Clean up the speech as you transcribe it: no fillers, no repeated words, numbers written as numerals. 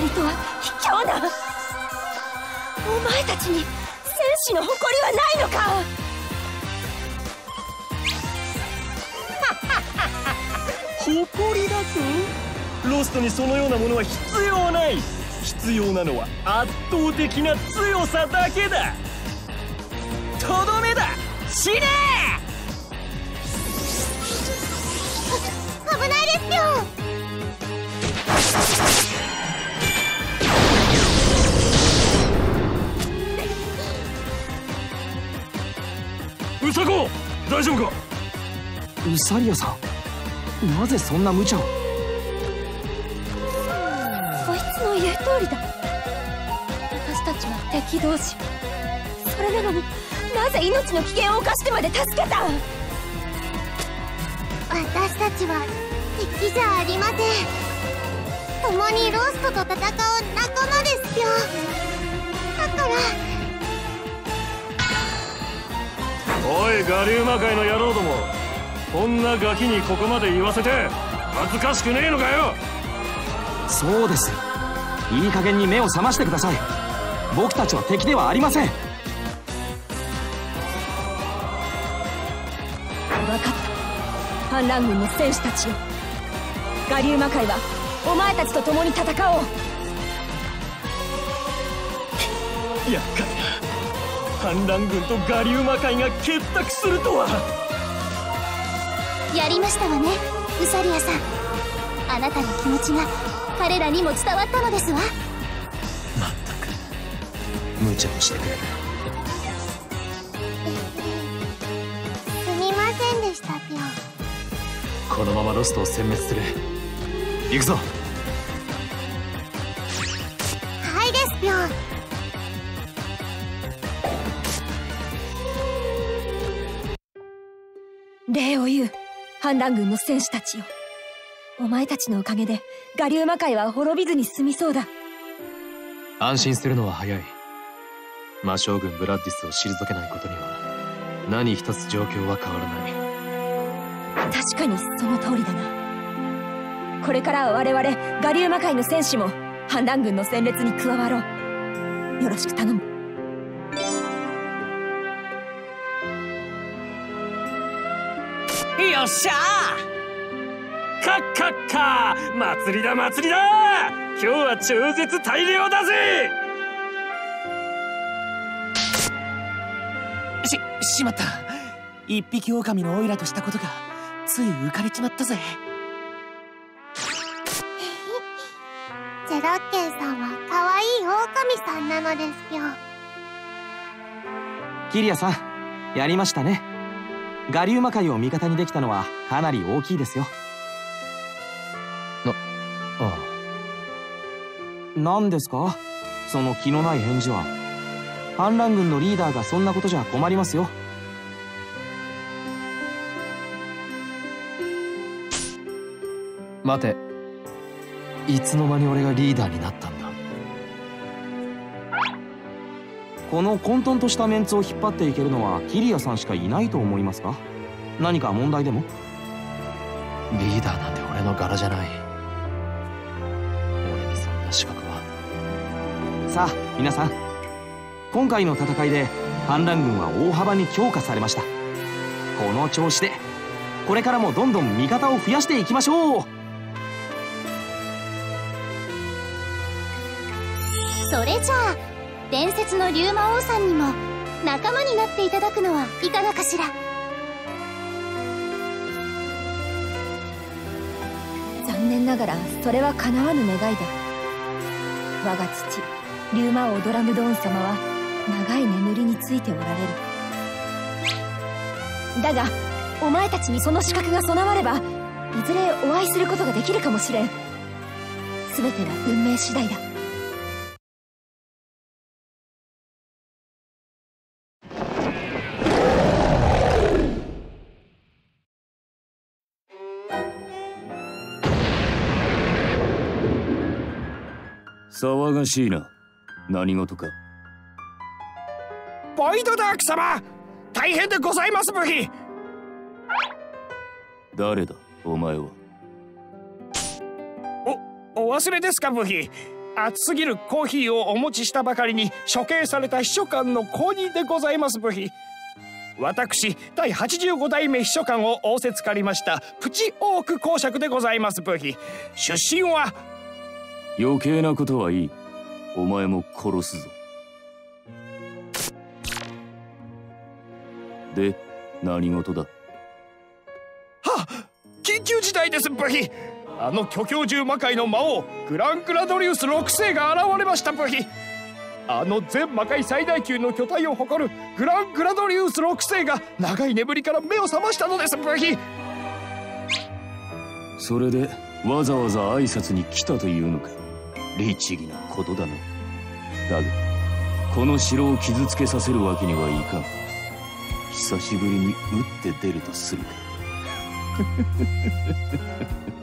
とは卑怯だ。お前たちに戦士の誇りはないのか。 誇りだと？ロストにそのようなものは必要ない。必要なのは圧倒的な強さだけだ。とどめだ、死ね危ないですよ。 ウサコ、大丈夫か？ ウサリアさん、なぜそんな無茶を。 そいつの言う通りだ。私たちは敵同士。それなのになぜ命の危険を冒してまで助けた。 私たちは敵じゃありません。共にロストと戦う仲間ですよ。だからおい、ガリウマ界の野郎ども、こんなガキにここまで言わせて恥ずかしくねえのかよ。 そうです。いい加減に目を覚ましてください。僕たちは敵ではありません。 分かった。反乱軍の戦士たちよ、ガリウマ界はお前たちと共に戦おう。 やっかいな。反乱軍とガリウマ界が結託するとは。 やりましたわね、ウサリアさん。あなたの気持ちが彼らにも伝わったのですわ。 まったく無茶をしてくれる。 すみませんでした、ピョン。 このままロストを殲滅する。行くぞ。 はいですピョン。 礼を言う、反乱軍の戦士たちよ。お前たちのおかげでガリウマ界は滅びずに済みそうだ。 安心するのは早い。魔将軍ブラッディスを退けないことには何一つ状況は変わらない。 確かにその通りだな。これからは我々ガリウマ界の戦士も反乱軍の戦列に加わろう。よろしく頼む。 よっしゃー、カッカッカー、祭りだ祭りだ。今日は超絶大量だぜ。 しまった。一匹狼のオイラとしたことがつい浮かれちまったぜ。 ゼロッケンさんは可愛い狼さんなのですよ。 キリアさん、やりましたね。ガリウマ界を味方にできたのはかなり大きいですよ。ああ。何ですかその気のない返事は。反乱軍のリーダーがそんなことじゃ困りますよ。待て、いつの間に俺がリーダーになったんだ。この混沌としたメンツを引っ張っていけるのはキリアさんしかいないと思いますか？何か問題でも？リーダーなんて俺の柄じゃない。俺にそんな資格は。さあ皆さん、今回の戦いで反乱軍は大幅に強化されました。この調子でこれからもどんどん味方を増やしていきましょう。 それじゃあ伝説の竜魔王さんにも仲間になっていただくのはいかがかしら。 残念ながらそれは叶わぬ願いだ。我が父竜魔王ドラムドーン様は長い眠りについておられる。だがお前たちにその資格が備わればいずれお会いすることができるかもしれん。全ては運命次第だ。 騒がしいな。何事か？ ボイドダーク様、大変でございますブヒ。 誰だお前は？ お忘れですかブヒ。 熱すぎるコーヒーをお持ちしたばかりに処刑された秘書官の後任でございますブヒ。私第85代目秘書官を仰せつかりましたプチオーク公爵でございますブヒ。出身は。 余計なことはいい。お前も殺すぞ。で、何事だ。 はっ、緊急事態ですブヒ。あの巨教獣魔界の魔王グラングラドリウス6世が現れましたブヒ。あの全魔界最大級の巨体を誇るグラングラドリウス6世が長い眠りから目を覚ましたのですブヒ。 それでわざわざ挨拶に来たというのか。律儀なことだな。だがこの城を傷つけさせるわけにはいかん。久しぶりに打って出るとするか。